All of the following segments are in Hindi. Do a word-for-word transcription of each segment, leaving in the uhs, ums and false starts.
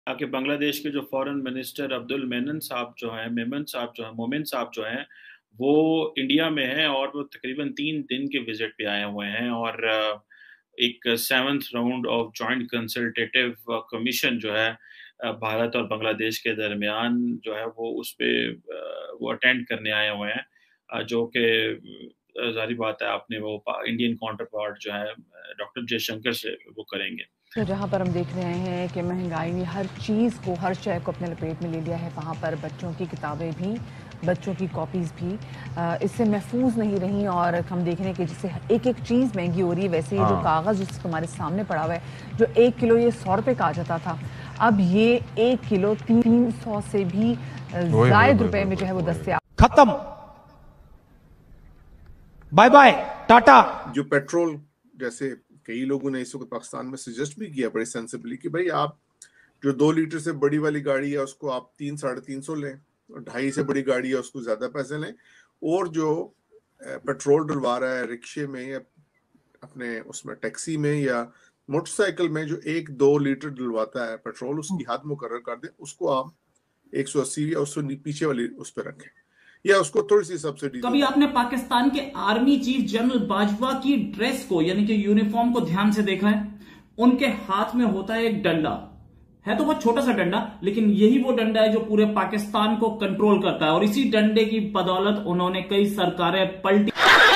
कि बांग्लादेश के जो फॉरेन मिनिस्टर अब्दुल मेनन साहब जो हैं मेमन साहब जो हैं मोमिन साहब जो हैं वो इंडिया में हैं और वो तकरीबन तीन दिन के विजिट पे आए हुए हैं और एक seventh round of joint consultative commission जो है भारत और बांग्लादेश के दरमियान जो है वो उस पे वो अटेंड करने आए हुए हैं, जो कि जारी बात है आपने वो इंडियन काउंटर पार्ट जो है डॉक्टर जयशंकर से वो करेंगे। तो जहाँ पर हम देख रहे हैं कि महंगाई ने हर चीज़ को, हर शय को अपने लपेट में ले लिया है, वहाँ पर बच्चों की किताबें भी, बच्चों की कॉपीज़ भी इससे महफूज नहीं रही और हम देख रहे हैं कि जिससे एक एक चीज़ महंगी हो रही है। वैसे ये जो कागज़ जिसको हमारे सामने पड़ा हुआ है, जो एक किलो ये सौ रुपये का आ जाता था, अब ये एक किलो तीन सौ से भी ज़ायद रुपए में जो है वो दस्तियाब। खत्म, बाय बाय, टाटा। जो पेट्रोल, जैसे कई लोगों ने इस वक्त पाकिस्तान में सजेस्ट भी किया बड़े सेंसिबली कि भाई आप जो दो लीटर से बड़ी वाली गाड़ी है उसको आप तीन साढ़े तीन सौ लें, और ढाई से बड़ी गाड़ी है उसको ज्यादा पैसे लें, और जो पेट्रोल डलवा रहा है रिक्शे में या अपने उसमें टैक्सी में या मोटरसाइकिल में जो एक दो लीटर डलवाता है पेट्रोल, उसकी हद मुकर्रर कर दें, उसको आप एक सौ अस्सी या उससे पीछे वाली उस पर रखें या उसको थोड़ी सी सब्सिडी। कभी आपने पाकिस्तान के आर्मी चीफ जनरल बाजवा की ड्रेस को यानी कि यूनिफॉर्म को ध्यान से देखा है? उनके हाथ में होता है एक डंडा, है तो बहुत छोटा सा डंडा, लेकिन यही वो डंडा है जो पूरे पाकिस्तान को कंट्रोल करता है, और इसी डंडे की बदौलत उन्होंने कई सरकारें पलटी।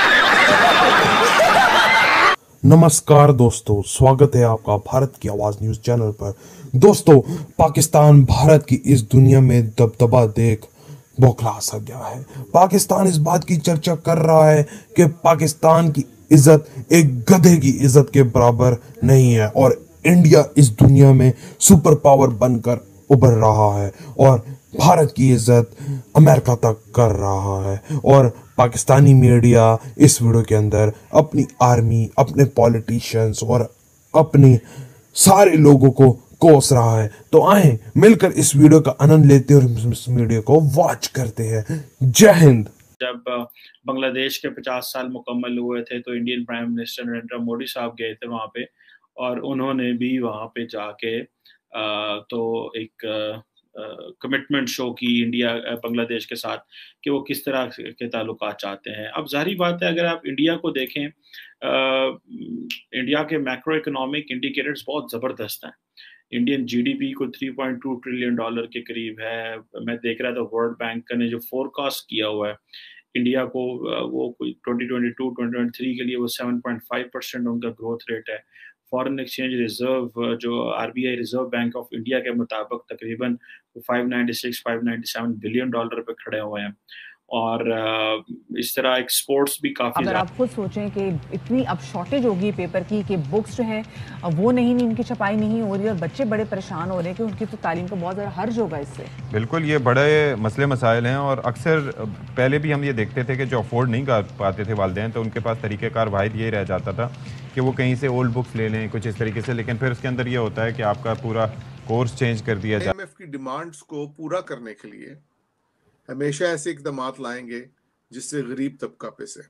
नमस्कार दोस्तों, स्वागत है आपका भारत की आवाज न्यूज चैनल पर। दोस्तों, पाकिस्तान भारत की इस दुनिया में दबदबा देख बौखला सा गया है। पाकिस्तान इस बात की चर्चा कर रहा है कि पाकिस्तान की इज्जत एक गधे की इज्जत के बराबर नहीं है, और इंडिया इस दुनिया में सुपर पावर बनकर उभर रहा है और भारत की इज्जत अमेरिका तक कर रहा है। और पाकिस्तानी मीडिया इस वीडियो के अंदर अपनी आर्मी, अपने पॉलिटिशियंस और अपने सारे लोगों को कोस रहा है। तो आए मिलकर इस वीडियो का आनंद लेते हैं और इस वीडियो को वॉच करते हैं। जय हिंद। जब बांग्लादेश के पचास साल मुकम्मल हुए थे तो Indian prime minister Narendra Modi साहब गए थे वहाँ पे, और उन्होंने भी वहाँ पे जाके तो एक कमिटमेंट शो की इंडिया बांग्लादेश के साथ कि वो किस तरह के ताल्लुकात चाहते हैं। अब जाहिर बात है, अगर आप इंडिया को देखें, आ, इंडिया के मैक्रो इकोनॉमिक इंडिकेटर्स बहुत ज़बरदस्त हैं। इंडियन जीडीपी को तीन पॉइंट दो ट्रिलियन डॉलर के करीब है। मैं देख रहा था वर्ल्ड बैंक ने जो फोरकास्ट किया हुआ है इंडिया को, वो कोई twenty twenty two twenty twenty three के लिए वो सात पॉइंट पाँच परसेंट उनका ग्रोथ रेट है। फॉरेन एक्सचेंज रिजर्व जो RBI reserve bank of India के मुताबिक तकरीबन पाँच सौ छियानवे पाँच सौ सत्तानवे बिलियन डॉलर पे खड़े हुए हैं, और इस तरह एक्सपोर्ट्स भी काफी। अगर आप खुद सोचें कि इतनी अब शॉर्टेज होगी पेपर की कि बुक्स जो हैं वो नहीं नहीं उनकी छपाई नहीं हो रही और बच्चे बड़े परेशान हो रहे हैं कि उनकी तो तालीम को बहुत ज़्यादा हर्ज होगा इससे। बिल्कुल, ये बड़े मसले मसाइल हैं, और अक्सर पहले भी हम ये देखते थे कि जो अफोर्ड नहीं कर पाते थे वालिदैन, तो उनके पास तरीक़ेकार वाहिद ये रह जाता था कि वो कहीं से ओल्ड बुक्स ले लें कुछ इस तरीके से, लेकिन फिर उसके अंदर ये होता है कि आपका पूरा कोर्स चेंज कर दिया जाए। आईएमएफ की डिमांड्स को पूरा करने के लिए हमेशा ऐसे इकदाम लाएंगे जिससे गरीब तबका पे से।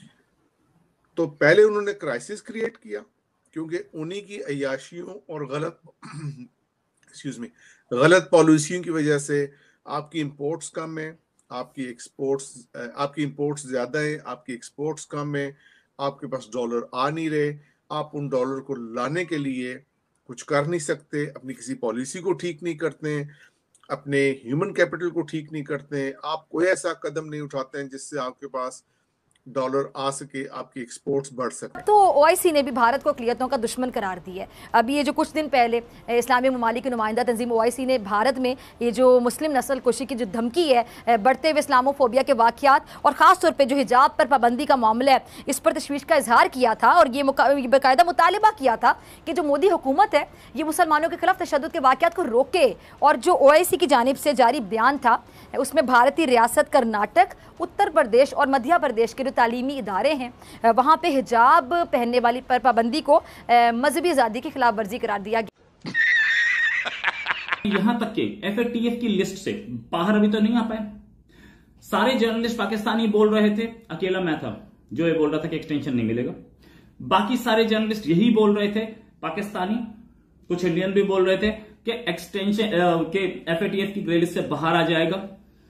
तो पहले उन्होंने क्राइसिस क्रिएट किया क्योंकि उन्हीं की अय्याशियों और गलत एक्सक्यूज मी गलत पॉलिसियों की वजह से आपकी इंपोर्ट्स कम है, आपकी एक्सपोर्ट्स आपकी इंपोर्ट्स ज्यादा है, आपकी एक्सपोर्ट्स कम है, आपके पास डॉलर आ नहीं रहे, आप उन डॉलर को लाने के लिए कुछ कर नहीं सकते, अपनी किसी पॉलिसी को ठीक नहीं करते, अपने ह्यूमन कैपिटल को ठीक नहीं करते हैं, आप कोई ऐसा कदम नहीं उठाते हैं जिससे आपके पास डॉलर आ सके, आपकी एक्सपोर्ट्स बढ़ सके। तो ओआईसी ने भी भारत को अक़लियतों का दुश्मन करार दिया है। अभी ये जो कुछ दिन पहले इस्लामी ममालिक की नुमाइंदा तंजीम ओआईसी ने भारत में ये जो मुस्लिम नस्ल कुशी की जो धमकी है, बढ़ते हुए इस्लामोफोबिया के वाक़यात और ख़ास तौर पे जो हिजाब पर पाबंदी का मामला है, इस पर तशवीश का इजहार किया था और ये बाकायदा मुतालबा किया था कि जो मोदी हुकूमत है ये मुसलमानों के खिलाफ तशद्दुद के वाक़यात को रोके। और जो ओआईसी की जानिब से जारी बयान था उसमें भारतीय रियासत कर्नाटक, उत्तर प्रदेश और मध्य प्रदेश के जो तालीमी इदारे हैं वहाँ पे हिजाब पहनने वाली पर पाबंदी को मजहबी आज़ादी की खिलाफ वर्जी करार दिया गया। यहाँ तक के एफएटीएफ की लिस्ट से बाहर अभी तो नहीं आ पाए। सारे जर्नलिस्ट पाकिस्तानी बोल रहे थे, अकेला मैं था जो ये बोल रहा था कि एक्सटेंशन नहीं मिलेगा। बाकी सारे जर्नलिस्ट यही बोल रहे थे पाकिस्तानी, कुछ इंडियन भी बोल रहे थे कि एक्सटेंशन के एफ ए टी एफ की ग्रे लिस्ट से बाहर आ जाएगा,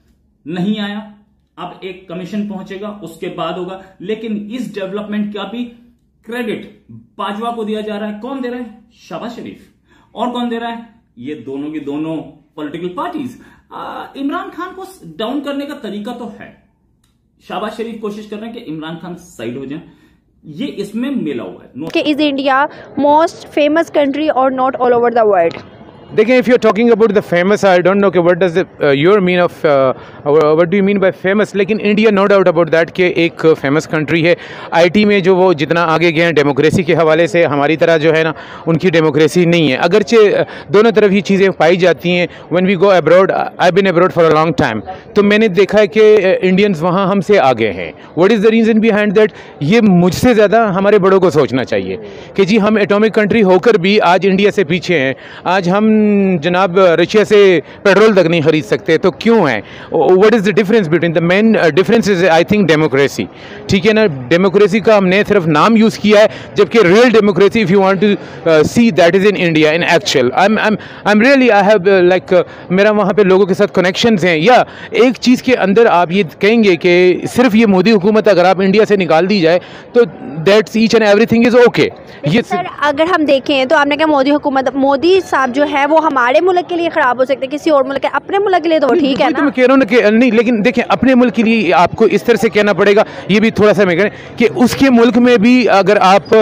नहीं आया। अब एक कमीशन पहुंचेगा, उसके बाद होगा। लेकिन इस डेवलपमेंट का भी क्रेडिट बाजवा को दिया जा रहा है। कौन दे रहा है? शहबाज शरीफ। और कौन दे रहा है? ये दोनों की दोनों पॉलिटिकल पार्टीज। इमरान खान को डाउन करने का तरीका तो है, शहबाज शरीफ कोशिश कर रहे हैं कि इमरान खान साइड हो जाए, ये इसमें मिला हुआ है। कि is India most famous country और not all over the world? देखिए, if you are talking about the famous, I don't know कि what does your mean of what do you mean by famous, लेकिन India no doubt about that कि एक फेमस कंट्री है। आईटी में जो वो जितना आगे गए हैं डेमोक्रेसी के हवाले से, हमारी तरह जो है ना उनकी डेमोक्रेसी नहीं है। अगरचे दोनों तरफ ये चीज़ें पाई जाती हैं। When we go abroad, I been abroad for a long time, तो मैंने देखा है कि इंडियंस वहाँ हमसे आगे हैं। What is the reason behind that? ये मुझसे ज़्यादा हमारे बड़ों को सोचना चाहिए कि जी हम एटॉमिक कंट्री होकर भी आज इंडिया से पीछे हैं। आज हम जनाब रशिया से पेट्रोल तक नहीं खरीद सकते, तो क्यों है? What is the difference between the main difference is I think democracy. ठीक है ना, डेमोक्रेसी का हमने सिर्फ नाम यूज़ किया है, जबकि real democracy if you want to see that is in India in actual. I am I am really I have like मेरा वहाँ पे लोगों के साथ कनेक्शंस हैं। या एक चीज़ के अंदर आप ये कहेंगे कि सिर्फ ये मोदी हुकूमत अगर आप इंडिया से निकाल दी जाए तो that's each and everything is okay. ये सर अगर हम देखें तो आपने कहा मोदी हुकूमत, मोदी साहब जो है वो हमारे मुल्क के लिए ख़राब हो सकते हैं, किसी और मुल्क के, अपने मुल्क के लिए तो वो ठीक है ना? तो मैं कह रहा हूँ ना कि नहीं, लेकिन देखें अपने मुल्क के लिए आपको इस तरह से कहना पड़ेगा, ये भी थोड़ा सा मैं कह कि उसके मुल्क में भी अगर आप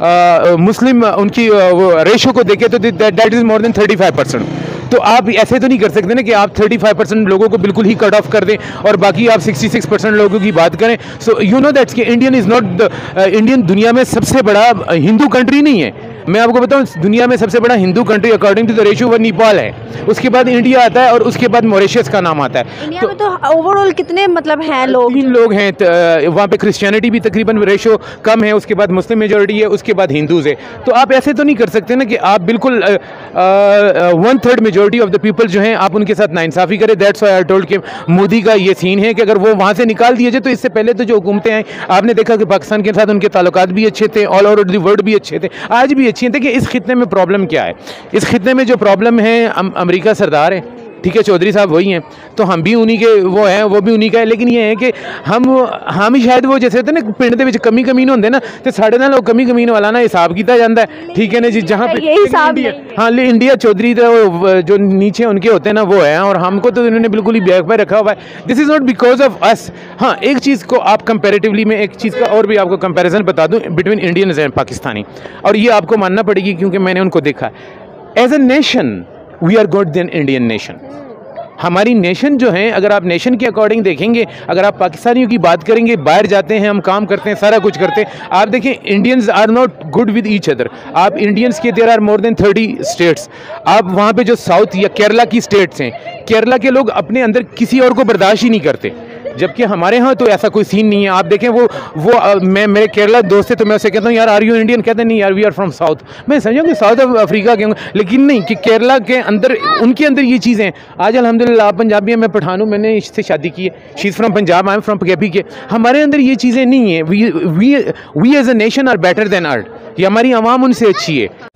आ, मुस्लिम उनकी रेशो को देखें तो that is more than thirty five percent. तो आप ऐसे तो नहीं कर सकते ना कि आप पैंतीस परसेंट लोगों को बिल्कुल ही कट ऑफ कर दें और बाकी आप छियासठ परसेंट लोगों की बात करें। सो यू नो दैट्स कि इंडियन इज़ नॉट इंडियन दुनिया में सबसे बड़ा हिंदू कंट्री नहीं है। मैं आपको बताऊं दुनिया में सबसे बड़ा Hindu country according to the ratio वो नेपाल है, उसके बाद इंडिया आता है और उसके बाद मॉरिशस का नाम आता है। इंडिया में तो ओवरऑल कितने मतलब हैं लोग? तीन लोग हैं वहाँ पे। क्रिश्चियनिटी भी तकरीबन रेशियो कम है, उसके बाद मुस्लिम मेजोरिटी है, उसके बाद हिंदूज है। तो आप ऐसे तो नहीं कर सकते ना कि आप बिल्कुल one third majority of the people जो हैं आप उनके साथ नाइंसाफ़ी करें। दैट्स व्हाई आई टोल्ड कि मोदी का ये सीन है कि अगर वो वहाँ से निकाल दिए जाए तो इससे पहले तो जो हुकूमतें हैं आपने देखा कि पाकिस्तान के साथ उनके ताल्लुकात भी अच्छे थे, ऑल ओवर द वर्ल्ड भी अच्छे थे, आज भी अच्छे थे। कि इस खित्ते में प्रॉब्लम क्या है? इस खित्ते में जो प्रॉब्लम है अम, अमेरिका सरदार है, ठीक है, चौधरी साहब वही हैं, तो हम भी उन्हीं के वो हैं, वो भी उन्हीं का है। लेकिन ये है कि हम हम ही शायद वो जैसे होते हैं ना पिंड दे विच कमी कमीन होंगे ना, तो साढ़े नाल वो कमी कमीन वाला ना हिसाब किया जाता है। ठीक है ना जी, जहाँ पे इंडिया, हाँ इंडिया चौधरी जो नीचे उनके होते हैं ना वो है, और हमको तो इन्होंने बिल्कुल ही बैक पे रखा हुआ है। This is not because of us. हाँ, एक चीज़ को आप कंपेरेटिवली में एक चीज़ का और भी आपको कंपेरिजन बता दूँ बिटवीन इंडियंस एंड पाकिस्तानी, और ये आपको मानना पड़ेगी क्योंकि मैंने उनको देखा। As a nation we are good then Indian nation. हमारी नेशन जो है, अगर आप नेशन के अकॉर्डिंग देखेंगे, अगर आप पाकिस्तानियों की बात करेंगे, बाहर जाते हैं, हम काम करते हैं, सारा कुछ करते हैं, आप देखें Indians are not good with each other. आप इंडियंस के there are more than thirty states. आप वहाँ पे जो साउथ या केरला की स्टेट्स हैं, केरला के लोग अपने अंदर किसी और को बर्दाश्त ही नहीं करते, जबकि हमारे यहाँ तो ऐसा कोई सीन नहीं है। आप देखें वो वो आ, मैं मेरे केरला दोस्त है तो मैं उससे कहता हूँ यार आर यू इंडियन, कहते नहीं यार वी आर फ्रॉम साउथ। मैं समझा कि साउथ अफ्रीका के, लेकिन नहीं कि केरला के अंदर उनके अंदर ये चीज़ें। आज अल्हम्दुलिल्लाह आप पंजाबी हैं, मैं पठान हूँ, मैंने इससे शादी की है, she is from Punjab, I am from K P K. हमारे अंदर ये चीज़ें नहीं है। We we we as a nation are better than earth. ये हमारी आवाम उनसे अच्छी है।